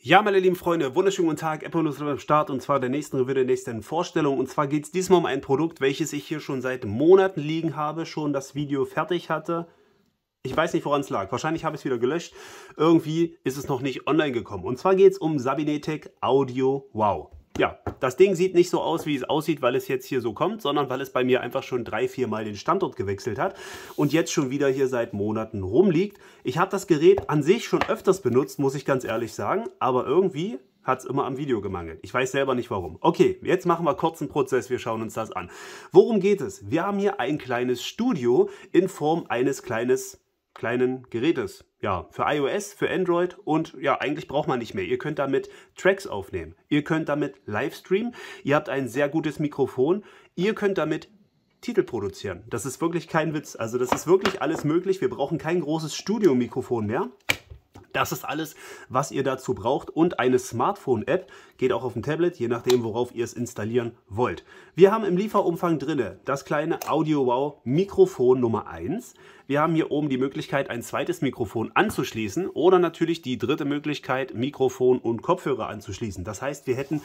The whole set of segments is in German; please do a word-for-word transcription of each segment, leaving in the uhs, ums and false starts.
Ja, meine lieben Freunde, wunderschönen guten Tag, Apple ist am Start und zwar der nächsten Review, der nächsten Vorstellung. Und zwar geht es diesmal um ein Produkt, welches ich hier schon seit Monaten liegen habe, schon das Video fertig hatte. Ich weiß nicht, woran es lag. Wahrscheinlich habe ich es wieder gelöscht. Irgendwie ist es noch nicht online gekommen. Und zwar geht es um Sabinetec Audio Wow. Ja, das Ding sieht nicht so aus, wie es aussieht, weil es jetzt hier so kommt, sondern weil es bei mir einfach schon drei, vier Mal den Standort gewechselt hat und jetzt schon wieder hier seit Monaten rumliegt. Ich habe das Gerät an sich schon öfters benutzt, muss ich ganz ehrlich sagen, aber irgendwie hat es immer am Video gemangelt. Ich weiß selber nicht warum. Okay, jetzt machen wir kurz einen Prozess, wir schauen uns das an. Worum geht es? Wir haben hier ein kleines Studio in Form eines kleines, kleinen Gerätes. Ja, für iOS, für Android und ja, eigentlich braucht man nicht mehr. Ihr könnt damit Tracks aufnehmen. Ihr könnt damit Livestreamen. Ihr habt ein sehr gutes Mikrofon. Ihr könnt damit Titel produzieren. Das ist wirklich kein Witz. Also das ist wirklich alles möglich. Wir brauchen kein großes Studiomikrofon mehr. Das ist alles, was ihr dazu braucht und eine Smartphone-App geht auch auf dem Tablet, je nachdem, worauf ihr es installieren wollt. Wir haben im Lieferumfang drinne das kleine Audio Wow Mikrofon Nummer eins. Wir haben hier oben die Möglichkeit, ein zweites Mikrofon anzuschließen oder natürlich die dritte Möglichkeit, Mikrofon und Kopfhörer anzuschließen. Das heißt, wir hätten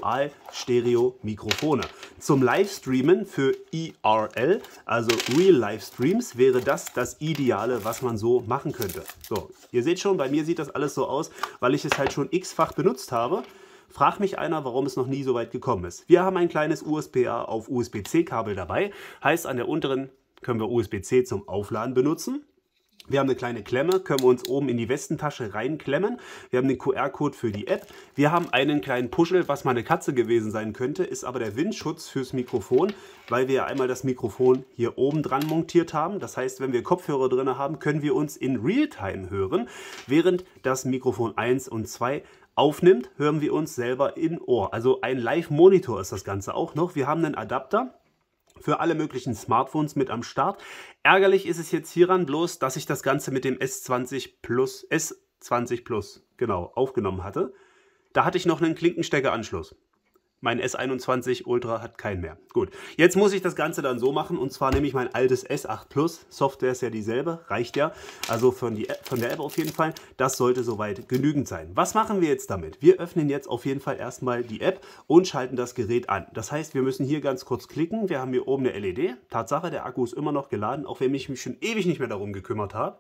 Dual-Stereo-Mikrofone. Zum Livestreamen für I R L, also Real Livestreams, wäre das das Ideale, was man so machen könnte. So, ihr seht schon, bei mir sieht das alles so aus, weil ich es halt schon x-fach benutzt habe. Fragt mich einer, warum es noch nie so weit gekommen ist. Wir haben ein kleines U S B A auf U S B C Kabel dabei. Heißt, an der unteren können wir U S B C zum Aufladen benutzen. Wir haben eine kleine Klemme, können wir uns oben in die Westentasche reinklemmen. Wir haben den Q R-Code für die App. Wir haben einen kleinen Puschel, was mal eine Katze gewesen sein könnte, ist aber der Windschutz fürs Mikrofon, weil wir ja einmal das Mikrofon hier oben dran montiert haben. Das heißt, wenn wir Kopfhörer drin haben, können wir uns in Realtime hören, während das Mikrofon eins und zwei aufnimmt, hören wir uns selber in Ohr. Also ein Live-Monitor ist das Ganze auch noch. Wir haben einen Adapter für alle möglichen Smartphones mit am Start. Ärgerlich ist es jetzt hieran bloß, dass ich das Ganze mit dem S zwanzig Plus, S zwanzig Plus, genau, aufgenommen hatte. Da hatte ich noch einen Klinkensteckeranschluss. Mein S einundzwanzig Ultra hat keinen mehr. Gut, jetzt muss ich das Ganze dann so machen und zwar nehme ich mein altes S acht Plus. Software ist ja dieselbe, reicht ja. Also von, die App, von der App auf jeden Fall. Das sollte soweit genügend sein. Was machen wir jetzt damit? Wir öffnen jetzt auf jeden Fall erstmal die App und schalten das Gerät an. Das heißt, wir müssen hier ganz kurz klicken. Wir haben hier oben eine L E D. Tatsache, der Akku ist immer noch geladen, auch wenn ich mich schon ewig nicht mehr darum gekümmert habe.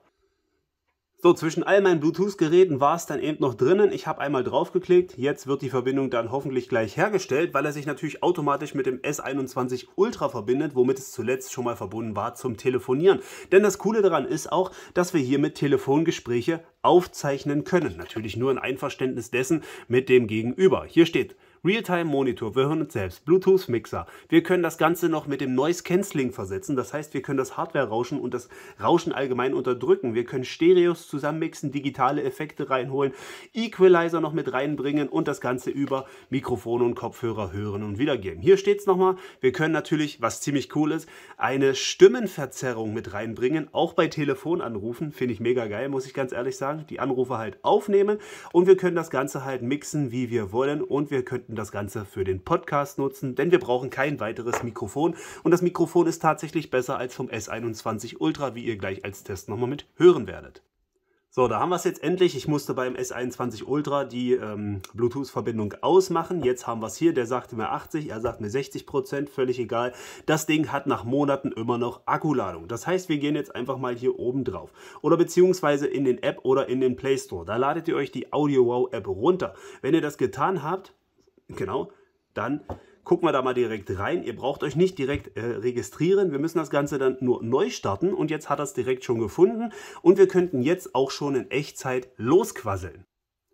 So, zwischen all meinen Bluetooth-Geräten war es dann eben noch drinnen. Ich habe einmal draufgeklickt. Jetzt wird die Verbindung dann hoffentlich gleich hergestellt, weil er sich natürlich automatisch mit dem S einundzwanzig Ultra verbindet, womit es zuletzt schon mal verbunden war zum Telefonieren. Denn das Coole daran ist auch, dass wir hiermit Telefongespräche aufzeichnen können. Natürlich nur in Einverständnis dessen mit dem Gegenüber. Hier steht Realtime Monitor, wir hören uns selbst, Bluetooth Mixer. Wir können das Ganze noch mit dem Noise Cancelling versetzen, das heißt, wir können das Hardware-Rauschen und das Rauschen allgemein unterdrücken. Wir können Stereos zusammenmixen, digitale Effekte reinholen, Equalizer noch mit reinbringen und das Ganze über Mikrofone und Kopfhörer hören und wiedergeben. Hier steht es nochmal, wir können natürlich, was ziemlich cool ist, eine Stimmenverzerrung mit reinbringen, auch bei Telefonanrufen, finde ich mega geil, muss ich ganz ehrlich sagen. Die Anrufe halt aufnehmen und wir können das Ganze halt mixen, wie wir wollen und wir könnten das Ganze für den Podcast nutzen, denn wir brauchen kein weiteres Mikrofon und das Mikrofon ist tatsächlich besser als vom S einundzwanzig Ultra, wie ihr gleich als Test nochmal mit hören werdet. So, da haben wir es jetzt endlich. Ich musste beim S einundzwanzig Ultra die ähm, Bluetooth-Verbindung ausmachen. Jetzt haben wir es hier. Der sagte mir achtzig, er sagt mir sechzig Prozent, völlig egal. Das Ding hat nach Monaten immer noch Akkuladung. Das heißt, wir gehen jetzt einfach mal hier oben drauf. Oder beziehungsweise in den App oder in den Play Store. Da ladet ihr euch die Audio Wow App runter. Wenn ihr das getan habt, genau, dann gucken wir da mal direkt rein. Ihr braucht euch nicht direkt äh, registrieren. Wir müssen das Ganze dann nur neu starten und jetzt hat er es direkt schon gefunden und wir könnten jetzt auch schon in Echtzeit losquasseln.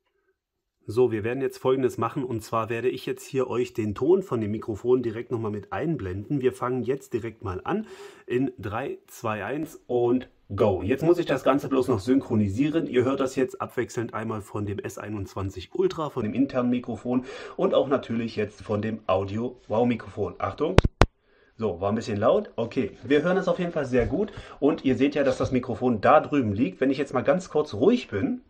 So, wir werden jetzt Folgendes machen und zwar werde ich jetzt hier euch den Ton von dem Mikrofon direkt nochmal mit einblenden. Wir fangen jetzt direkt mal an in drei, zwei, eins und go. Jetzt muss ich das Ganze bloß noch synchronisieren. Ihr hört das jetzt abwechselnd einmal von dem S einundzwanzig Ultra, von dem internen Mikrofon und auch natürlich jetzt von dem Audio Wow Mikrofon. Achtung! So, war ein bisschen laut. Okay, wir hören es auf jeden Fall sehr gut und ihr seht ja, dass das Mikrofon da drüben liegt. Wenn ich jetzt mal ganz kurz ruhig bin,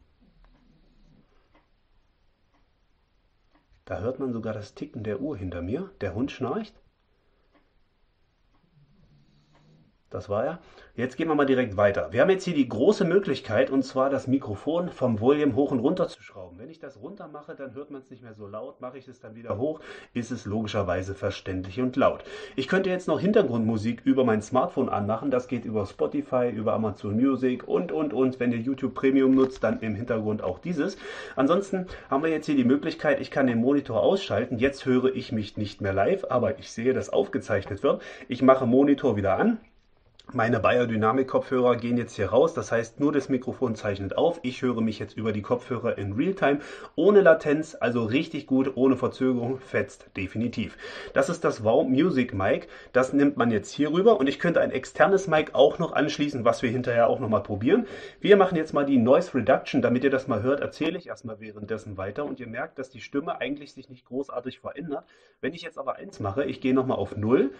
da hört man sogar das Ticken der Uhr hinter mir. Der Hund schnarcht. das war er. Jetzt gehen wir mal direkt weiter. Wir haben jetzt hier die große Möglichkeit, und zwar das Mikrofon vom Volume hoch und runter zu schrauben. Wenn ich das runter mache, dann hört man es nicht mehr so laut. Mache ich es dann wieder hoch, ist es logischerweise verständlich und laut. Ich könnte jetzt noch Hintergrundmusik über mein Smartphone anmachen. Das geht über Spotify, über Amazon Music und, und, und. Wenn ihr YouTube Premium nutzt, dann im Hintergrund auch dieses. Ansonsten haben wir jetzt hier die Möglichkeit, ich kann den Monitor ausschalten. Jetzt höre ich mich nicht mehr live, aber ich sehe, dass aufgezeichnet wird. Ich mache Monitor wieder an. Meine Biodynamic-Kopfhörer gehen jetzt hier raus, das heißt nur das Mikrofon zeichnet auf. Ich höre mich jetzt über die Kopfhörer in Realtime, ohne Latenz, also richtig gut, ohne Verzögerung, fetzt definitiv. Das ist das Wow Music Mic, das nimmt man jetzt hier rüber und ich könnte ein externes Mic auch noch anschließen, was wir hinterher auch nochmal probieren. Wir machen jetzt mal die Noise Reduction, damit ihr das mal hört, erzähle ich erstmal währenddessen weiter und ihr merkt, dass die Stimme eigentlich sich nicht großartig verändert. Wenn ich jetzt aber eins mache, ich gehe nochmal auf null.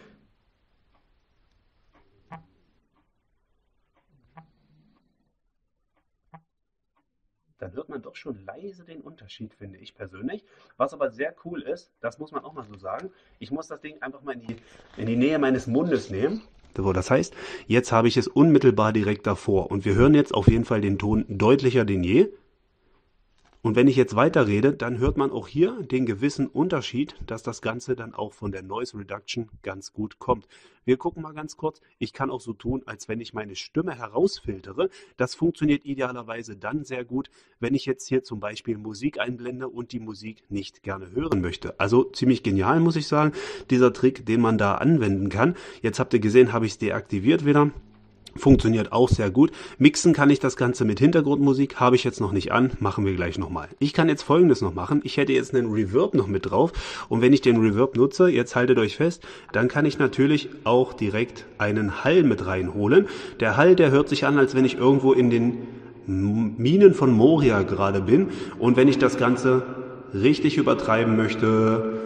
Dann hört man doch schon leise den Unterschied, finde ich persönlich. Was aber sehr cool ist, das muss man auch mal so sagen, ich muss das Ding einfach mal in die, in die Nähe meines Mundes nehmen. So, das heißt, jetzt habe ich es unmittelbar direkt davor und wir hören jetzt auf jeden Fall den Ton deutlicher denn je. Und wenn ich jetzt weiterrede, dann hört man auch hier den gewissen Unterschied, dass das Ganze dann auch von der Noise Reduction ganz gut kommt. Wir gucken mal ganz kurz. Ich kann auch so tun, als wenn ich meine Stimme herausfiltere. Das funktioniert idealerweise dann sehr gut, wenn ich jetzt hier zum Beispiel Musik einblende und die Musik nicht gerne hören möchte. Also ziemlich genial, muss ich sagen, dieser Trick, den man da anwenden kann. Jetzt habt ihr gesehen, habe ich es deaktiviert wieder. Funktioniert auch sehr gut. Mixen kann ich das Ganze mit Hintergrundmusik, habe ich jetzt noch nicht an, machen wir gleich nochmal. Ich kann jetzt Folgendes noch machen, ich hätte jetzt einen Reverb noch mit drauf und wenn ich den Reverb nutze, jetzt haltet euch fest, dann kann ich natürlich auch direkt einen Hall mit reinholen. Der Hall, der hört sich an, als wenn ich irgendwo in den Minen von Moria gerade bin und wenn ich das Ganze richtig übertreiben möchte,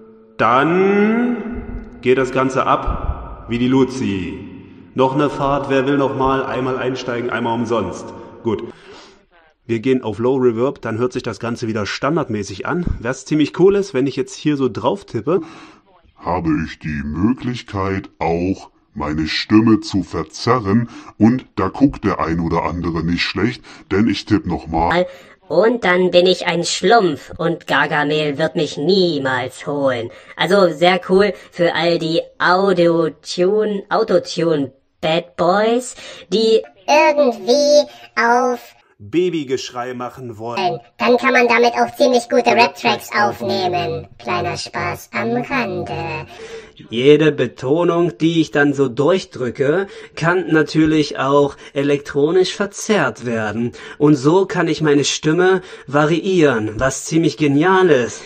dann geht das Ganze ab wie die Luzi. Noch eine Fahrt, wer will noch mal? Einmal einsteigen, einmal umsonst. Gut. Wir gehen auf Low Reverb, dann hört sich das Ganze wieder standardmäßig an. Was ziemlich cool ist, wenn ich jetzt hier so drauf tippe, habe ich die Möglichkeit auch meine Stimme zu verzerren und da guckt der ein oder andere nicht schlecht, denn ich tippe nochmal. Und dann bin ich ein Schlumpf und Gargamel wird mich niemals holen. Also sehr cool für all die Audio-Tune, Autotune Bad Boys, die irgendwie auf Babygeschrei machen wollen. Dann kann man damit auch ziemlich gute Rap-Tracks aufnehmen. Kleiner Spaß am Rande. Jede Betonung, die ich dann so durchdrücke, kann natürlich auch elektronisch verzerrt werden. Und so kann ich meine Stimme variieren, was ziemlich genial ist.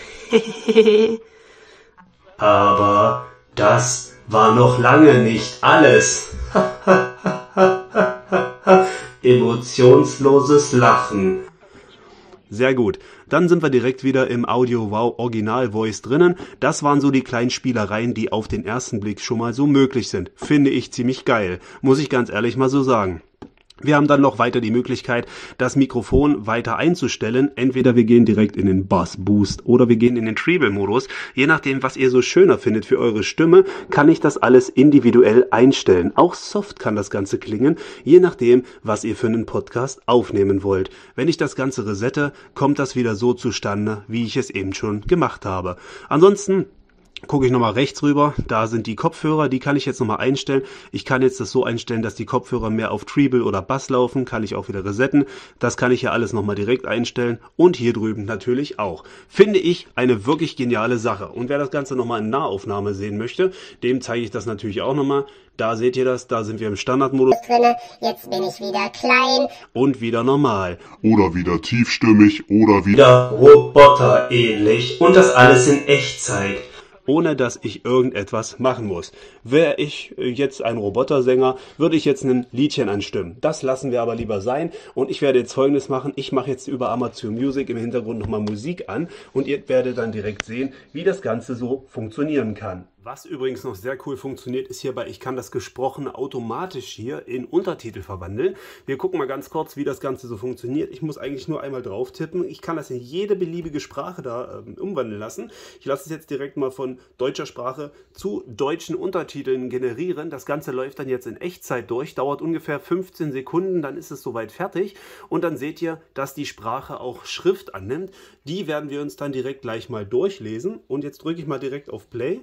Aber das war noch lange nicht alles. Emotionsloses Lachen. Sehr gut. Dann sind wir direkt wieder im Audio Wow Original Voice drinnen. Das waren so die kleinen Spielereien, die auf den ersten Blick schon mal so möglich sind. Finde ich ziemlich geil. Muss ich ganz ehrlich mal so sagen. Wir haben dann noch weiter die Möglichkeit, das Mikrofon weiter einzustellen. Entweder wir gehen direkt in den Bass Boost oder wir gehen in den Treble-Modus. Je nachdem, was ihr so schöner findet für eure Stimme, kann ich das alles individuell einstellen. Auch soft kann das Ganze klingen, je nachdem, was ihr für einen Podcast aufnehmen wollt. Wenn ich das Ganze resette, kommt das wieder so zustande, wie ich es eben schon gemacht habe. Ansonsten gucke ich nochmal rechts rüber, da sind die Kopfhörer, die kann ich jetzt nochmal einstellen. Ich kann jetzt das so einstellen, dass die Kopfhörer mehr auf Treble oder Bass laufen, kann ich auch wieder resetten. Das kann ich hier alles nochmal direkt einstellen und hier drüben natürlich auch. Finde ich eine wirklich geniale Sache. Und wer das Ganze nochmal in Nahaufnahme sehen möchte, dem zeige ich das natürlich auch nochmal. Da seht ihr das, da sind wir im Standardmodus drinne. Jetzt bin ich wieder klein. Und wieder normal. Oder wieder tiefstimmig oder wieder Wieder roboterähnlich und das alles in Echtzeit. Ohne dass ich irgendetwas machen muss. Wäre ich jetzt ein Robotersänger, würde ich jetzt ein Liedchen anstimmen. Das lassen wir aber lieber sein und ich werde jetzt Folgendes machen. Ich mache jetzt über Amazon Music im Hintergrund nochmal Musik an und ihr werdet dann direkt sehen, wie das Ganze so funktionieren kann. Was übrigens noch sehr cool funktioniert, ist hierbei, ich kann das Gesprochene automatisch hier in Untertitel verwandeln. Wir gucken mal ganz kurz, wie das Ganze so funktioniert. Ich muss eigentlich nur einmal drauf tippen. Ich kann das in jede beliebige Sprache da ähm, umwandeln lassen. Ich lasse es jetzt direkt mal von deutscher Sprache zu deutschen Untertiteln generieren. Das Ganze läuft dann jetzt in Echtzeit durch, dauert ungefähr fünfzehn Sekunden, dann ist es soweit fertig. Und dann seht ihr, dass die Sprache auch Schrift annimmt. Die werden wir uns dann direkt gleich mal durchlesen. Und jetzt drücke ich mal direkt auf Play.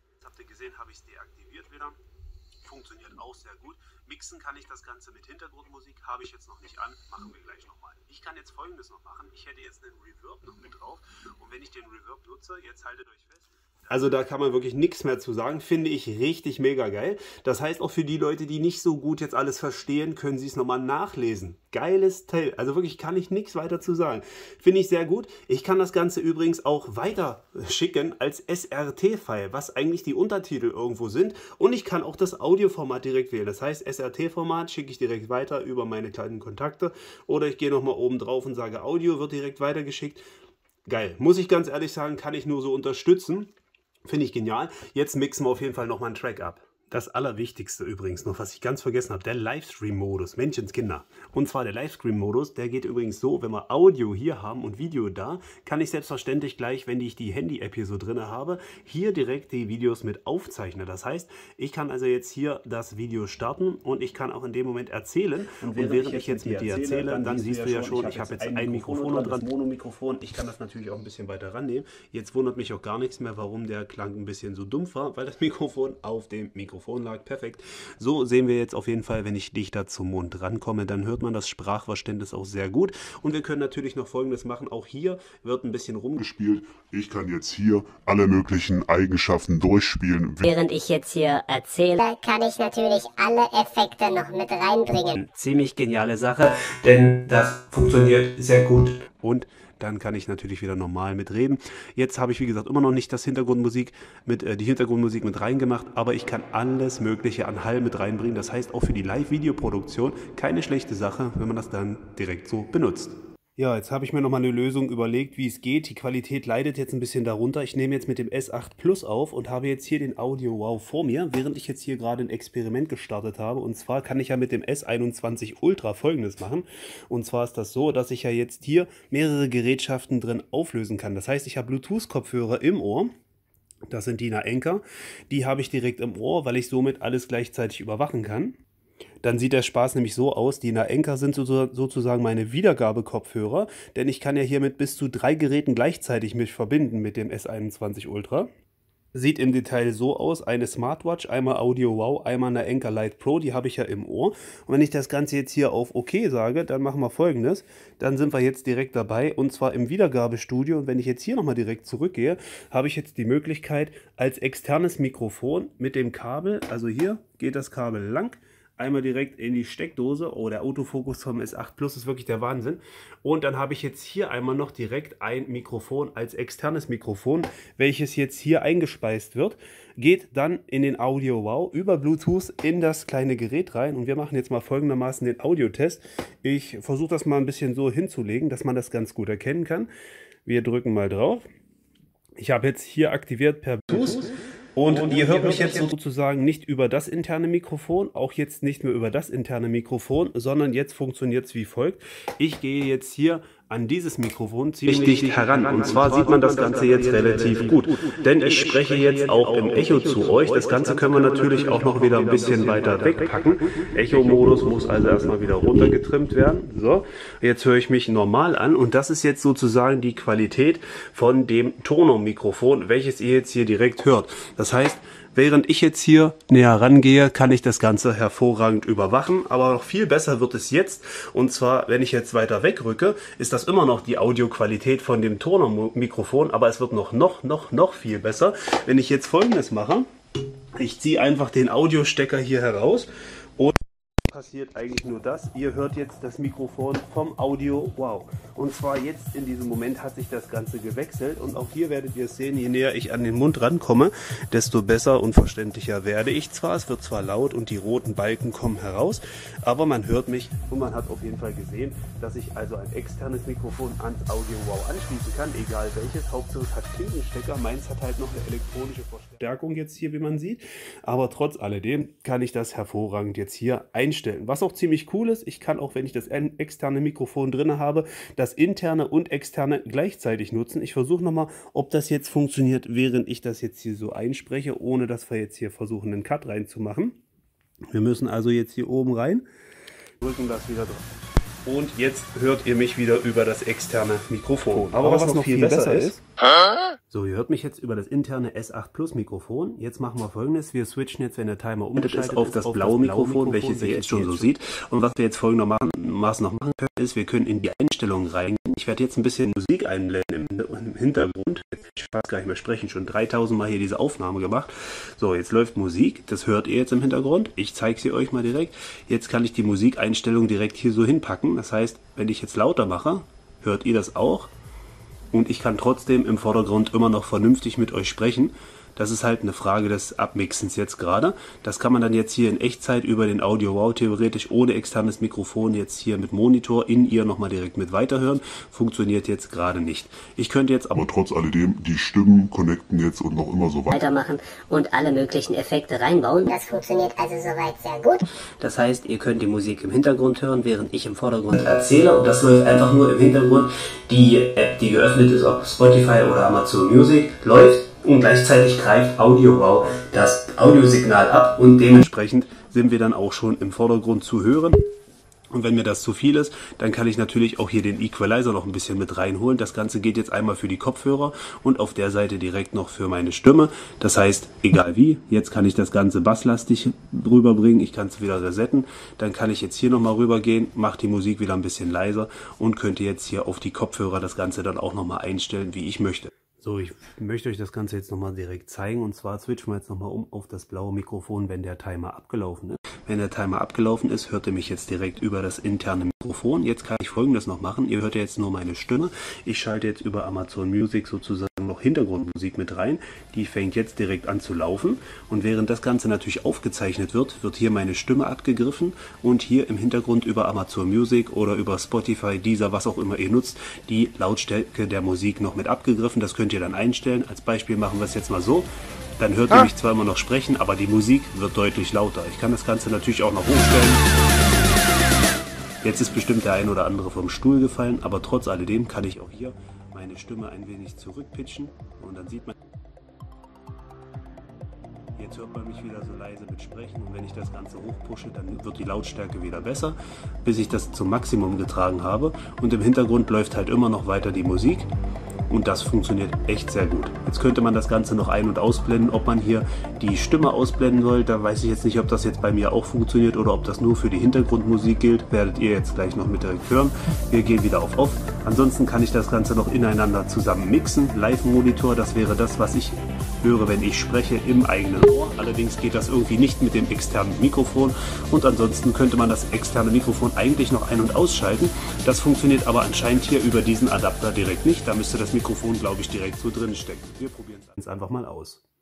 Habe ich es deaktiviert wieder. Funktioniert auch sehr gut. Mixen kann ich das Ganze mit Hintergrundmusik, habe ich jetzt noch nicht an, machen wir gleich nochmal. Ich kann jetzt Folgendes noch machen. Ich hätte jetzt einen Reverb noch mit drauf und wenn ich den Reverb nutze, jetzt haltet euch fest. Also da kann man wirklich nichts mehr zu sagen, finde ich richtig mega geil. Das heißt auch für die Leute, die nicht so gut jetzt alles verstehen, können sie es nochmal nachlesen. Geiles Teil, also wirklich kann ich nichts weiter zu sagen. Finde ich sehr gut. Ich kann das Ganze übrigens auch weiter schicken als S R T-File, was eigentlich die Untertitel irgendwo sind. Und ich kann auch das Audioformat direkt wählen. Das heißt, S R T-Format schicke ich direkt weiter über meine kleinen Kontakte. Oder ich gehe nochmal oben drauf und sage, Audio wird direkt weitergeschickt. Geil, muss ich ganz ehrlich sagen, kann ich nur so unterstützen. Finde ich genial. Jetzt mixen wir auf jeden Fall nochmal einen Track ab. Das Allerwichtigste übrigens noch, was ich ganz vergessen habe, der Livestream-Modus, Menschenskinder. Und zwar der Livestream-Modus, der geht übrigens so, wenn wir Audio hier haben und Video da, kann ich selbstverständlich gleich, wenn ich die Handy-App hier so drin habe, hier direkt die Videos mit aufzeichnen. Das heißt, ich kann also jetzt hier das Video starten und ich kann auch in dem Moment erzählen. Und während, und während ich jetzt mit dir erzähle, erzähle, dann, dann siehst du ja schon, ich habe jetzt ein Mikrofon dran, das Monomikrofon. Ich kann das natürlich auch ein bisschen weiter rannehmen. Jetzt wundert mich auch gar nichts mehr, warum der Klang ein bisschen so dumpf war, weil das Mikrofon auf dem Mikrofon lag. Perfekt. So sehen wir jetzt auf jeden Fall, wenn ich dichter zum Mund rankomme, dann hört man das Sprachverständnis auch sehr gut. Und wir können natürlich noch Folgendes machen. Auch hier wird ein bisschen rumgespielt. Ich kann jetzt hier alle möglichen Eigenschaften durchspielen. Während ich jetzt hier erzähle, kann ich natürlich alle Effekte noch mit reinbringen. Ziemlich geniale Sache, denn das funktioniert sehr gut. Und dann kann ich natürlich wieder normal mitreden. Jetzt habe ich, wie gesagt, immer noch nicht das Hintergrundmusik mit, äh, die Hintergrundmusik mit reingemacht, aber ich kann alles Mögliche an Hall mit reinbringen. Das heißt, auch für die Live-Videoproduktion keine schlechte Sache, wenn man das dann direkt so benutzt. Ja, jetzt habe ich mir nochmal eine Lösung überlegt, wie es geht. Die Qualität leidet jetzt ein bisschen darunter. Ich nehme jetzt mit dem S acht Plus auf und habe jetzt hier den Audio Wow vor mir, während ich jetzt hier gerade ein Experiment gestartet habe. Und zwar kann ich ja mit dem S einundzwanzig Ultra Folgendes machen. Und zwar ist das so, dass ich ja jetzt hier mehrere Gerätschaften drin auflösen kann. Das heißt, ich habe Bluetooth-Kopfhörer im Ohr. Das sind die Naenka. Die habe ich direkt im Ohr, weil ich somit alles gleichzeitig überwachen kann. Dann sieht der Spaß nämlich so aus, die Naenka sind sozusagen meine Wiedergabekopfhörer, denn ich kann ja hier mit bis zu drei Geräten gleichzeitig mich verbinden mit dem S einundzwanzig Ultra. Sieht im Detail so aus, eine Smartwatch, einmal Audio Wow, einmal Naenka Lite Pro, die habe ich ja im Ohr. Und wenn ich das Ganze jetzt hier auf OK sage, dann machen wir Folgendes. Dann sind wir jetzt direkt dabei und zwar im Wiedergabestudio. Und wenn ich jetzt hier nochmal direkt zurückgehe, habe ich jetzt die Möglichkeit als externes Mikrofon mit dem Kabel, also hier geht das Kabel lang, einmal direkt in die Steckdose. Oh, der Autofokus vom S acht Plus ist wirklich der Wahnsinn. Und dann habe ich jetzt hier einmal noch direkt ein Mikrofon als externes Mikrofon, welches jetzt hier eingespeist wird. Geht dann in den Audio Wow über Bluetooth in das kleine Gerät rein. Und wir machen jetzt mal folgendermaßen den Audiotest. Ich versuche das mal ein bisschen so hinzulegen, dass man das ganz gut erkennen kann. Wir drücken mal drauf. Ich habe jetzt hier aktiviert per Bluetooth. Und, und ihr hört mich jetzt sozusagen nicht über das interne Mikrofon, auch jetzt nicht mehr über das interne Mikrofon, sondern jetzt funktioniert es wie folgt. Ich gehe jetzt hier an dieses Mikrofon ziemlich dicht heran. Und zwar sieht man das Ganze jetzt relativ gut. Denn ich spreche jetzt auch im Echo zu euch. Das Ganze können wir natürlich auch noch wieder ein bisschen weiter wegpacken. Echo-Modus muss also erstmal wieder runtergetrimmt werden. So, jetzt höre ich mich normal an. Und das ist jetzt sozusagen die Qualität von dem Tono-Mikrofon, welches ihr jetzt hier direkt hört. Das heißt, während ich jetzt hier näher rangehe, kann ich das Ganze hervorragend überwachen. Aber noch viel besser wird es jetzt. Und zwar, wenn ich jetzt weiter wegrücke, ist das immer noch die Audioqualität von dem Toner-Mikrofon. Aber es wird noch, noch, noch, noch viel besser. Wenn ich jetzt Folgendes mache, ich ziehe einfach den Audiostecker hier heraus und passiert eigentlich nur das. Ihr hört jetzt das Mikrofon vom Audio Wow. Und zwar jetzt in diesem Moment hat sich das Ganze gewechselt. Und auch hier werdet ihr es sehen, je näher ich an den Mund rankomme, desto besser und verständlicher werde ich zwar. Es wird zwar laut und die roten Balken kommen heraus, aber man hört mich und man hat auf jeden Fall gesehen, dass ich also ein externes Mikrofon ans Audio Wow anschließen kann, egal welches. Hauptsache es hat Klinkenstecker. Meins hat halt noch eine elektronische Verstärkung jetzt hier, wie man sieht. Aber trotz alledem kann ich das hervorragend jetzt hier einstellen. Was auch ziemlich cool ist, ich kann auch, wenn ich das externe Mikrofon drin habe, das interne und externe gleichzeitig nutzen. Ich versuche nochmal, ob das jetzt funktioniert, während ich das jetzt hier so einspreche, ohne dass wir jetzt hier versuchen, einen Cut reinzumachen. Wir müssen also jetzt hier oben rein, drücken das wieder drauf. Und jetzt hört ihr mich wieder über das externe Mikrofon. Aber, Aber was, was noch viel besser, besser ist, so, ihr hört mich jetzt über das interne S acht Plus Mikrofon. Jetzt machen wir Folgendes. Wir switchen jetzt, wenn der Timer umgeschaltet ist, auf das blaue Mikrofon, welches ihr jetzt schon so sieht. Und was wir jetzt folgendermaßen noch machen können, ist, wir können in die Einstellungen reingehen. Ich werde jetzt ein bisschen Musik einblenden im Hintergrund. Ich weiß gar nicht mehr sprechen, schon dreitausend Mal hier diese Aufnahme gemacht. So, jetzt läuft Musik. Das hört ihr jetzt im Hintergrund. Ich zeige sie euch mal direkt. Jetzt kann ich die Musikeinstellung direkt hier so hinpacken. Das heißt, wenn ich jetzt lauter mache, hört ihr das auch. Und ich kann trotzdem im Vordergrund immer noch vernünftig mit euch sprechen. Das ist halt eine Frage des Abmixens jetzt gerade. Das kann man dann jetzt hier in Echtzeit über den Audio Wow theoretisch ohne externes Mikrofon jetzt hier mit Monitor in ihr nochmal direkt mit weiterhören. Funktioniert jetzt gerade nicht. Ich könnte jetzt aber, aber trotz alledem die Stimmen connecten jetzt und noch immer so weitermachen und alle möglichen Effekte reinbauen. Das funktioniert also soweit sehr gut. Das heißt, ihr könnt die Musik im Hintergrund hören, während ich im Vordergrund erzähle. Und das läuft einfach nur im Hintergrund. Die App, die geöffnet ist, ob Spotify oder Amazon Music, läuft. Und gleichzeitig greift Audio Wow das Audiosignal ab und dementsprechend sind wir dann auch schon im Vordergrund zu hören. Und wenn mir das zu viel ist, dann kann ich natürlich auch hier den Equalizer noch ein bisschen mit reinholen. Das Ganze geht jetzt einmal für die Kopfhörer und auf der Seite direkt noch für meine Stimme. Das heißt, egal wie, jetzt kann ich das Ganze basslastig rüberbringen. Ich kann es wieder resetten. Dann kann ich jetzt hier nochmal rübergehen, mache die Musik wieder ein bisschen leiser und könnte jetzt hier auf die Kopfhörer das Ganze dann auch nochmal einstellen, wie ich möchte. So, ich möchte euch das Ganze jetzt nochmal direkt zeigen. Und zwar switchen wir jetzt nochmal um auf das blaue Mikrofon, wenn der Timer abgelaufen ist. Wenn der Timer abgelaufen ist, hört ihr mich jetzt direkt über das interne Mikrofon. Jetzt kann ich Folgendes noch machen. Ihr hört ja jetzt nur meine Stimme. Ich schalte jetzt über Amazon Music sozusagen noch Hintergrundmusik mit rein. Die fängt jetzt direkt an zu laufen. Und während das Ganze natürlich aufgezeichnet wird, wird hier meine Stimme abgegriffen. Und hier im Hintergrund über Amazon Music oder über Spotify, Deezer, was auch immer ihr nutzt, die Lautstärke der Musik noch mit abgegriffen. Das könnt ihr dann einstellen. Als Beispiel machen wir es jetzt mal so. Dann hört ihr mich zwar immer noch sprechen, aber die Musik wird deutlich lauter. Ich kann das Ganze natürlich auch noch hochstellen. Jetzt ist bestimmt der ein oder andere vom Stuhl gefallen, aber trotz alledem kann ich auch hier meine Stimme ein wenig zurückpitchen und dann sieht man... Jetzt hört man mich wieder so leise mit Sprechen und wenn ich das Ganze hochpushe, dann wird die Lautstärke wieder besser, bis ich das zum Maximum getragen habe. Und im Hintergrund läuft halt immer noch weiter die Musik. Und das funktioniert echt sehr gut. Jetzt könnte man das Ganze noch ein- und ausblenden. Ob man hier die Stimme ausblenden soll, da weiß ich jetzt nicht, ob das jetzt bei mir auch funktioniert oder ob das nur für die Hintergrundmusik gilt. Werdet ihr jetzt gleich noch mit direkt hören. Wir gehen wieder auf Off. Ansonsten kann ich das Ganze noch ineinander zusammen mixen. Live-Monitor, das wäre das, was ich höre, wenn ich spreche, im eigenen Ohr. Allerdings geht das irgendwie nicht mit dem externen Mikrofon. Und ansonsten könnte man das externe Mikrofon eigentlich noch ein- und ausschalten. Das funktioniert aber anscheinend hier über diesen Adapter direkt nicht. Da müsste das Mikrofon, glaube ich, direkt so drin stecken. Wir probieren es einfach mal aus.